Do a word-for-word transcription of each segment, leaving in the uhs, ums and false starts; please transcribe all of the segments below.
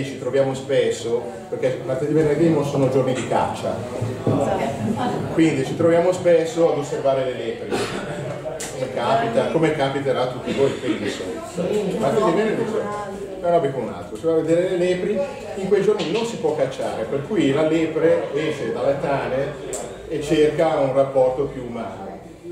ci troviamo spesso, perché martedì e venerdì non sono giorni di caccia, quindi ci troviamo spesso ad osservare le lepri, come capita, come capiterà a tutti voi, penso. Martedì e venerdì una roba con un altro, si va a vedere le lepri, in quei giorni non si può cacciare, per cui la lepre esce dalle tane e cerca un rapporto più umano.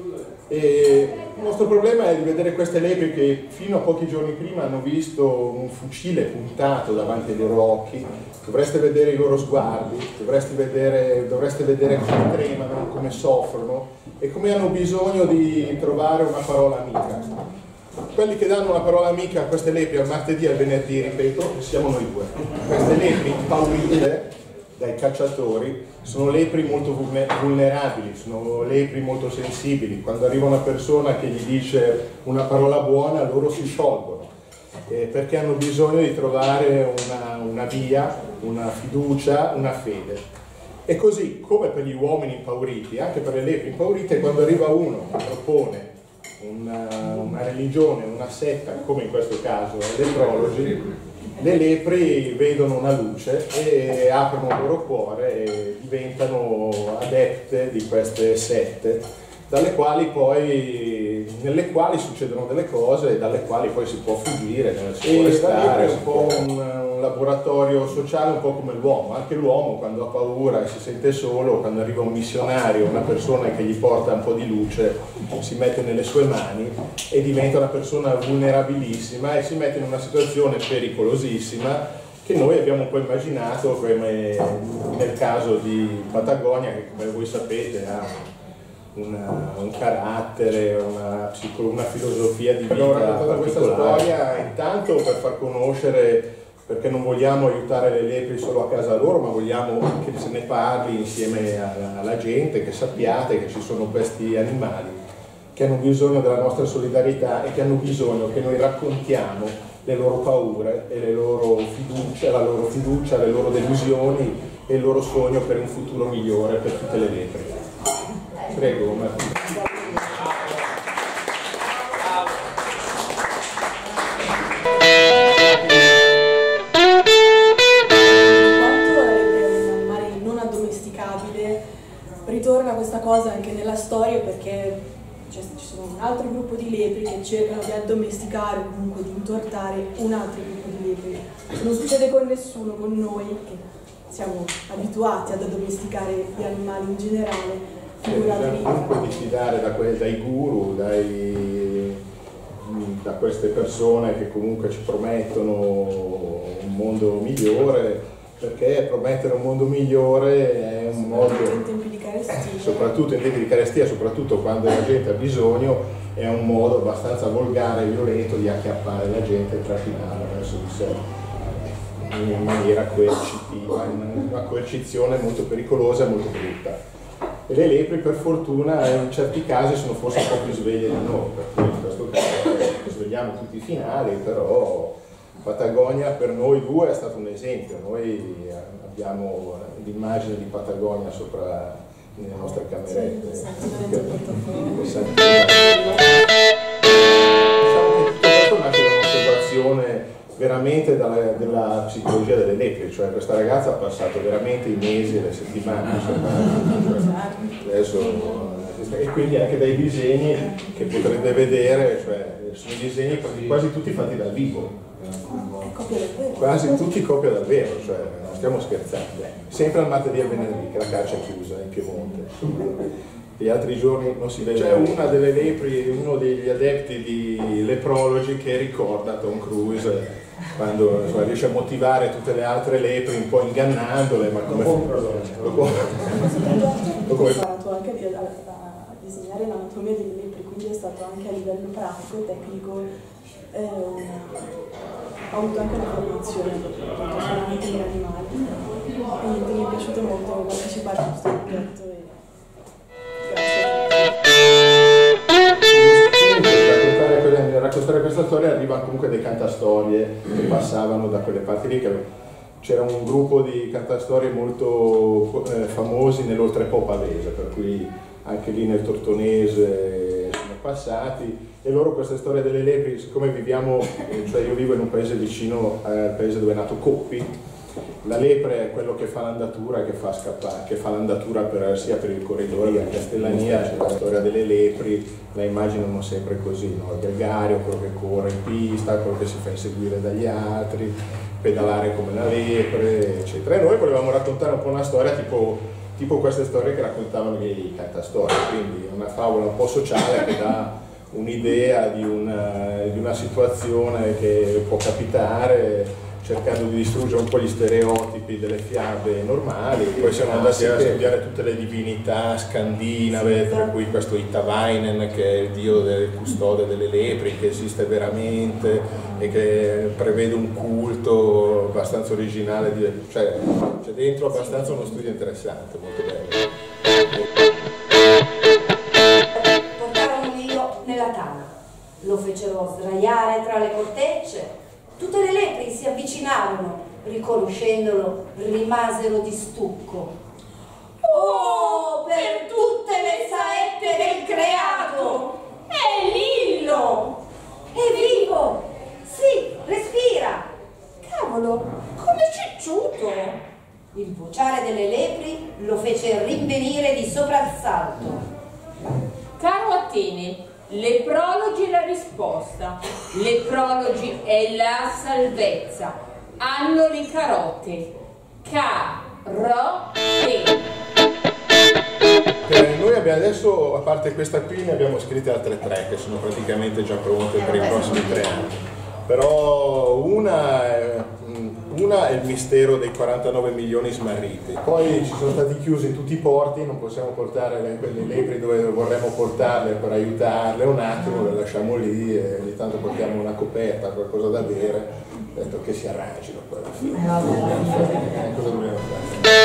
E il nostro problema è di vedere queste lepri che fino a pochi giorni prima hanno visto un fucile puntato davanti ai loro occhi. Dovreste vedere i loro sguardi, dovreste vedere, dovreste vedere come tremano, come soffrono e come hanno bisogno di trovare una parola amica. Quelli che danno una parola amica a queste lepri al martedì e al venerdì, ripeto, siamo noi due. Queste lepri impaurite dai cacciatori sono lepri molto vulnerabili, sono lepri molto sensibili. Quando arriva una persona che gli dice una parola buona, loro si sciolgono, eh, perché hanno bisogno di trovare una, una via, una fiducia, una fede. E così, come per gli uomini impauriti, anche per le lepri impaurite, quando arriva uno che propone una, una religione, una setta, come in questo caso le leprologi, le lepri vedono una luce e aprono il loro cuore e diventano adepte di queste sette, dalle quali poi, nelle quali succedono delle cose e dalle quali poi si può fuggire, si può restare. È un po' un, un laboratorio sociale, un po' come l'uomo. Anche l'uomo, quando ha paura e si sente solo, quando arriva un missionario, una persona che gli porta un po' di luce, si mette nelle sue mani e diventa una persona vulnerabilissima e si mette in una situazione pericolosissima che noi abbiamo un po' immaginato, come nel caso di Patagonia, che come voi sapete ha Una, un carattere, una, una filosofia di vita. Abbiamo raccontato questa storia intanto per far conoscere, perché non vogliamo aiutare le lepri solo a casa loro, ma vogliamo che se ne parli insieme alla, alla gente, che sappiate che ci sono questi animali che hanno bisogno della nostra solidarietà e che hanno bisogno che noi raccontiamo le loro paure e le loro fiducia, la loro fiducia, le loro delusioni e il loro sogno per un futuro migliore per tutte le lepri. Prego, Martina. Quanto è un animale non addomesticabile, ritorna questa cosa anche nella storia, perché ci sono un altro gruppo di lepri che cercano di addomesticare o comunque di intortare un altro gruppo di lepri. Non succede con nessuno, con noi che siamo abituati ad addomesticare gli animali in generale. Bisogna comunque diffidare da que dai guru, dai, da queste persone che comunque ci promettono un mondo migliore, perché promettere un mondo migliore è un modo, in tempi di carestia, soprattutto in tempi di carestia, soprattutto quando la gente ha bisogno, è un modo abbastanza volgare e violento di acchiappare la gente e trascinarla verso di sé in maniera coercitiva, una coercizione molto pericolosa e molto brutta. E le lepri, per fortuna, in certi casi sono forse un po' più sveglie di noi, per cui in questo caso svegliamo tutti i finali, però Patagonia per noi due è stato un esempio. Noi abbiamo l'immagine di Patagonia sopra le nostre camerette. Diciamo che tutto questo nasce da un'osservazione veramente dalla, della psicologia delle lepri, cioè questa ragazza ha passato veramente i mesi e le settimane, cioè, adesso, e quindi anche dai disegni che potrete vedere, cioè, sono disegni quasi tutti fatti dal vivo, quasi tutti copia dal vero, cioè non stiamo scherzando, sempre al martedì e al venerdì che la caccia è chiusa in Piemonte. Gli altri giorni non si vede. C'è una delle lepri, uno degli adepti di leprologi che ricorda Tom Cruise quando insomma, riesce a motivare tutte le altre lepri un po' ingannandole, ma come ho imparato anche a, a disegnare l'anatomia delle lepri, quindi è stato anche a livello pratico, tecnico, eh, ho avuto anche una formazione solamente in animali e mi è piaciuto molto partecipare a questo progetto. Raccontare questa storia arriva comunque dei cantastorie che passavano da quelle parti lì. C'era un gruppo di cantastorie molto eh, famosi nell'Oltrepo pavese, per cui anche lì nel Tortonese sono passati e loro questa storia delle lepri, siccome viviamo, cioè io vivo in un paese vicino al paese dove è nato Coppi, la lepre è quello che fa l'andatura, che fa scappare, che fa l'andatura per, sia per il corridoio che a Castellania. C'è la storia delle lepri, la immaginano sempre così, no? Il gregario, quello che corre in pista, quello che si fa inseguire dagli altri, pedalare come la lepre, eccetera. E noi volevamo raccontare un po' una storia tipo, tipo queste storie che raccontavano i cantastorie, quindi una favola un po' sociale che dà un'idea di una, di una situazione che può capitare, cercando di distruggere un po' gli stereotipi delle fiabe normali. Poi siamo andati a studiare tutte le divinità scandinave, tra cui questo Itavainen, che è il dio del custode delle lepri, che esiste veramente e che prevede un culto abbastanza originale, cioè c'è dentro abbastanza uno studio interessante, molto bello. Portarono l'io nella tana, lo fecero sdraiare tra le cortecce. Tutte le lepri si avvicinarono, riconoscendolo, rimasero di stucco. Oh, per tutte le saette del creato! È Lillo! È vivo! Sì, respira! Cavolo, come cicciuto! Il vociare delle lepri lo fece rinvenire di soprassalto. Caro Atene, le prologi è la risposta, le prologi è la salvezza, hanno le carote, carote. Eh, noi abbiamo adesso, a parte questa qui, ne abbiamo scritte altre tre che sono praticamente già pronte per i prossimi tre anni. Però una è, una è il mistero dei quarantanove milioni smarriti. Poi ci sono stati chiusi in tutti i porti, non possiamo portare le, quelle lepri dove vorremmo portarle per aiutarle un attimo, le lasciamo lì e ogni tanto portiamo una coperta, qualcosa da bere, detto che si arrangino poi alla fine. Eh, cosa dobbiamo fare?